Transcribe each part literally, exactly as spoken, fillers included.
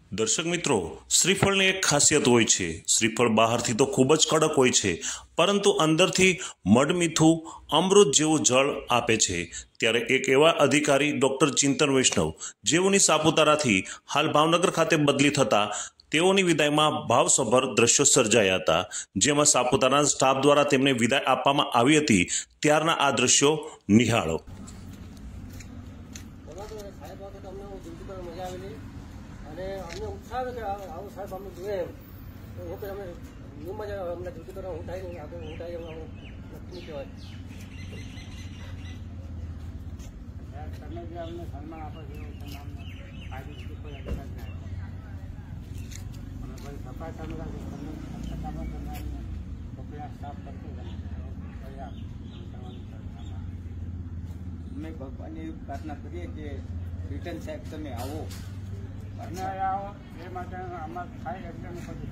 દર્શક મિત્રો, શ્રીફળની એક ખાસિયત હોય છે. શ્રીફળ બહારથી તો ખૂબ જ કડક હોય છે, પરંતુ અંદરથી મડમીઠું અમૃત જેવું જળ આપે છે. ત્યારે એક એવા અધિકારી ડૉક્ટર ચિંતન વૈષ્ણવ, જેઓની સાપુતારાથી હાલ ભાવનગર ખાતે બદલી થતાં તેઓની વિદાયમાં ભાવસભર દ્રશ્યો સર્જાયા હતા, જેમાં સાપુતારાના સ્ટાફ દ્વારા તેમને વિદાય આપવામાં આવી હતી. ત્યારના આ દ્રશ્યો નિહાળો. અને અમને ઉત્સાહ કે આવું સાહેબ અમને જોઈએ એમ તો હું કે અમે ન્યૂમાં જ અમને ડ્યુટી કરવા હું થાય નહીં આગળ હું થાય એમ નક્કી કહેવાય. તમે જે અમને સન્માન આપો છો સન્માનને ફાયદો કોઈ અધિકાર નહીં. અમે કોઈ સફાઈ સામે સત્તામાં સન્માનને ચોકડીના સ્ટાફ કરતો અમે ભગવાનની પ્રાર્થના કરીએ કે રિટર્ન સાહેબ તમે આવો અને આવો એ માટે આમાં થાય એટલે હું કરું.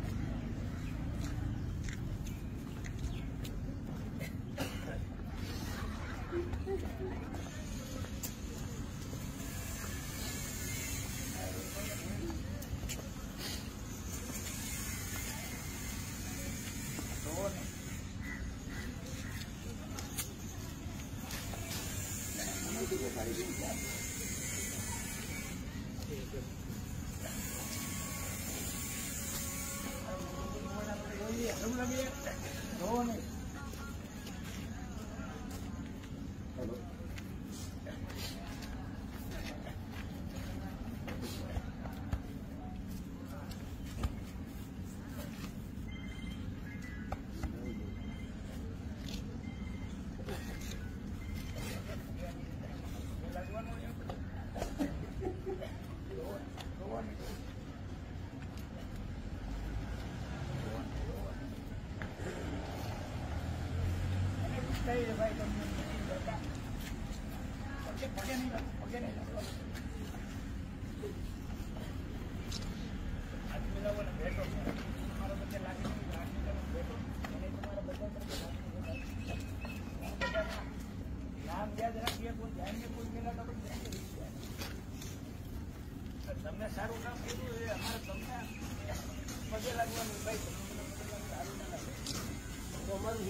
તમને સારું કામ કર્યું એ અમારે તમને પગે લાગવાનું ભાઈ સારું ના લાગે તો અમારું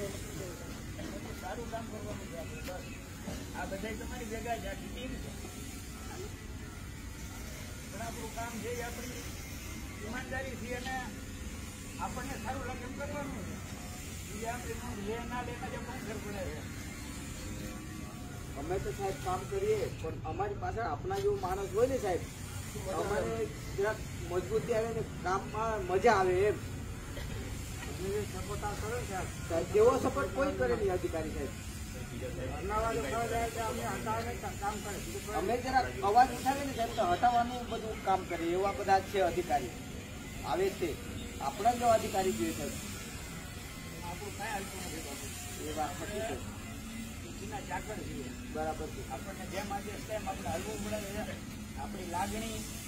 સારું કામ કરવાનું છે. આપણે બસ આ બધા તમારી ભેગા જ આખી ટીમ છે. પણ આપણું કામ છે એ આપણી ઈમાનદારી છે અને આપણને સારું લાગે એમ કરવાનું છે. બીજા આપણે લે ના લેના જે પણ ઘર પડે છે. અમે તો સાહેબ કામ કરીએ પણ અમારી પાસે આપણા જેવો માણસ હોય ને સાહેબ અમારે જરાક મજબૂતી આવે ને કામમાં મજા આવે એમ. સપોર્ટ કરો સાહેબ તેવો સપોર્ટ કોઈ કરે નહીં અધિકારી સાહેબ. અમે જરાક અવાજ ઉઠાવે ને સાહેબ તો હટાવવાનું બધું કામ કરે એવા બધા છે અધિકારી આવે છે. આપણા જેવા અધિકારી જોઈએ સાહેબ. આપણું કાંઈ હાલતું નથી. એ વાત સાચી છે. ચાકર છીએ બરાબર છે. આપણને જેમ આજે તેમ આપણે હલવું પડે. આપણી લાગણી